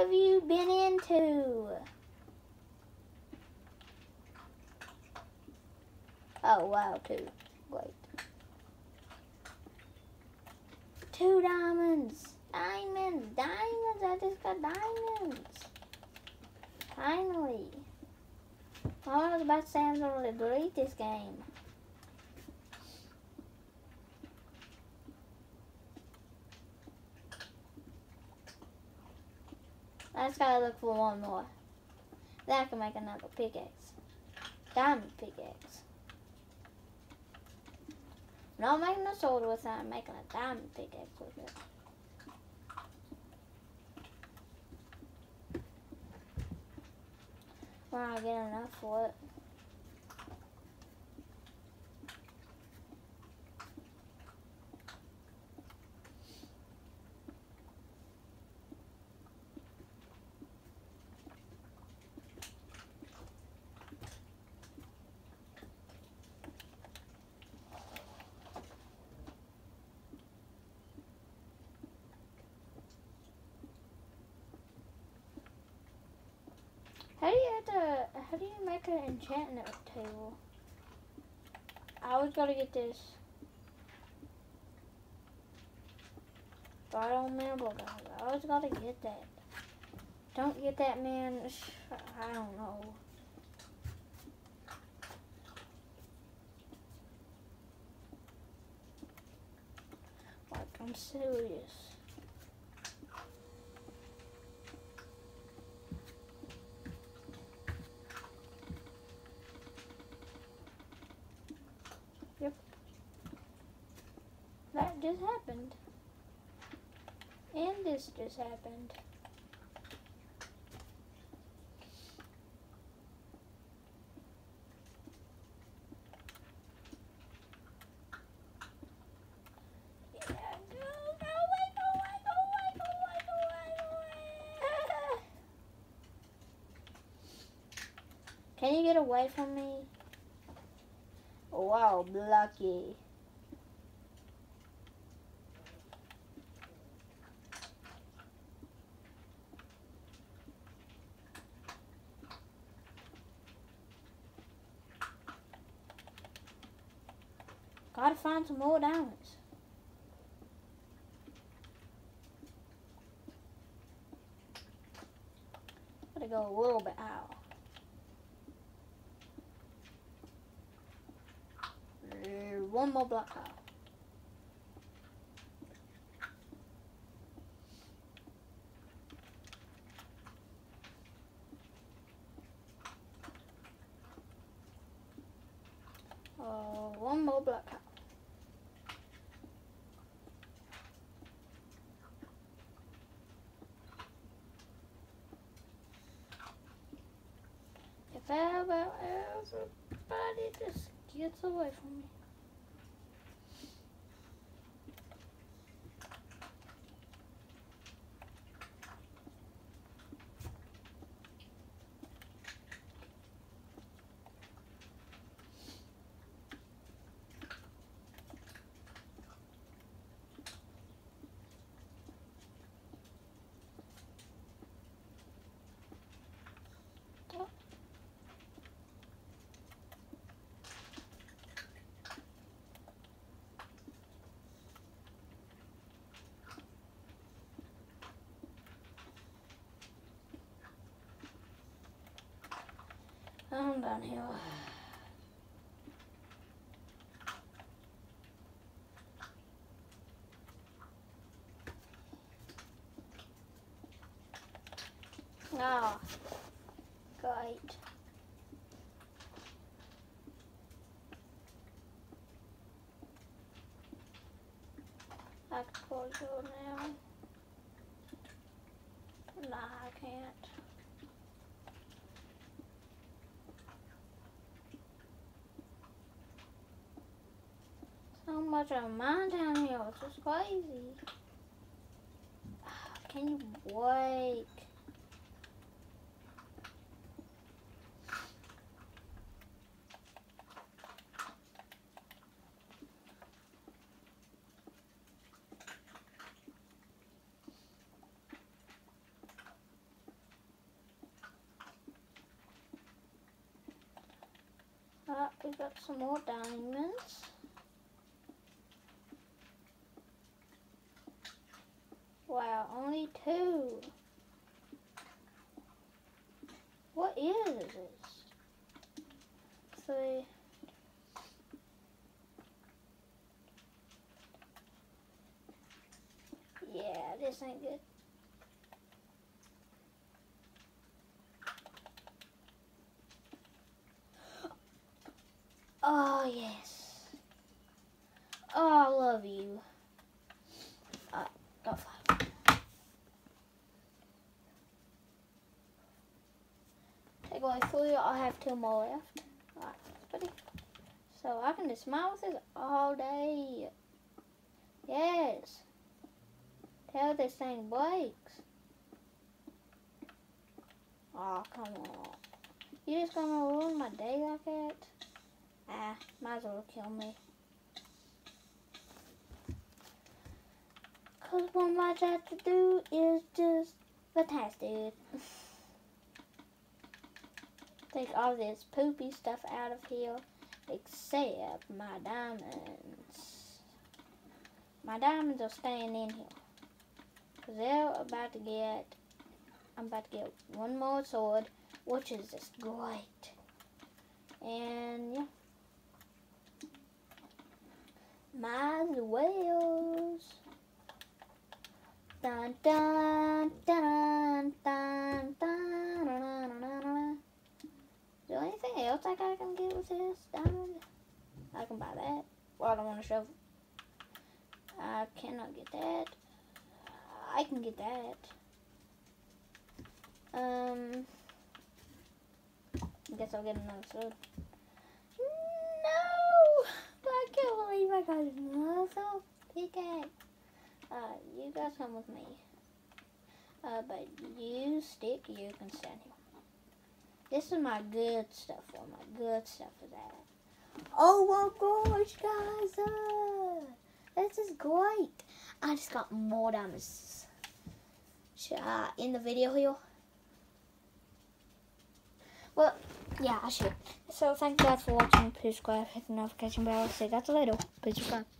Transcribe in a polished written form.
have you been into? Oh, wow, 2. Wait. 2 diamonds. Diamonds. Diamonds. I just got diamonds. Finally. I was about to say I'm going to delete this game. I just gotta look for one more. Then I can make another pickaxe. Diamond pickaxe. Not making a sword with it, I'm making a diamond pickaxe with it. When I get enough for it. How do you make an enchantment table? I always gotta get this. But I don't remember, guys. I always gotta get that. Don't get that, man. I don't know. Like, I'm serious. Yep. That just happened. And this just happened. Can you get away from me? Wow, lucky. Gotta find some more diamonds. Gotta go a little bit out. One more block out. One more block out. If ever everybody just gets away from me. I'm done here. Ah, great. I can close it now. Nah, I can't. So much of mine down here, it's just crazy. Can you wait? pick up some more diamonds. Wow, only 2. What is this? 3. Yeah, this ain't good. Oh, yes. Oh, I love you. Got 5. Take away 3, I have 2 more left. Alright, that's pretty. So I can just smile with this all day. Yes. Till this thing breaks. Oh, come on. You just gonna ruin my day like that? Ah, might as well kill me. Cause what my job to do is just fantastic. Take all this poopy stuff out of here, except my diamonds. My diamonds are staying in here. Cause I'm about to get 1 more sword, which is just great. And yeah. My whales. Dun dun dun dun dun dun dun dun. Is there anything else I can get with this diamond? I can buy that. Well, I don't want to shovel. I cannot get that. I can get that. I guess I'll get another sword. No! I can't believe I got another pickaxe. You guys come with me. But you stick, you can stand here. This is my good stuff. Where my good stuff is at. Oh my gosh, guys! This is great. I just got more diamonds. Should I end the video here? Well, yeah, I should. So thank you guys for watching. Please subscribe, hit the notification bell. See you guys later. Please subscribe.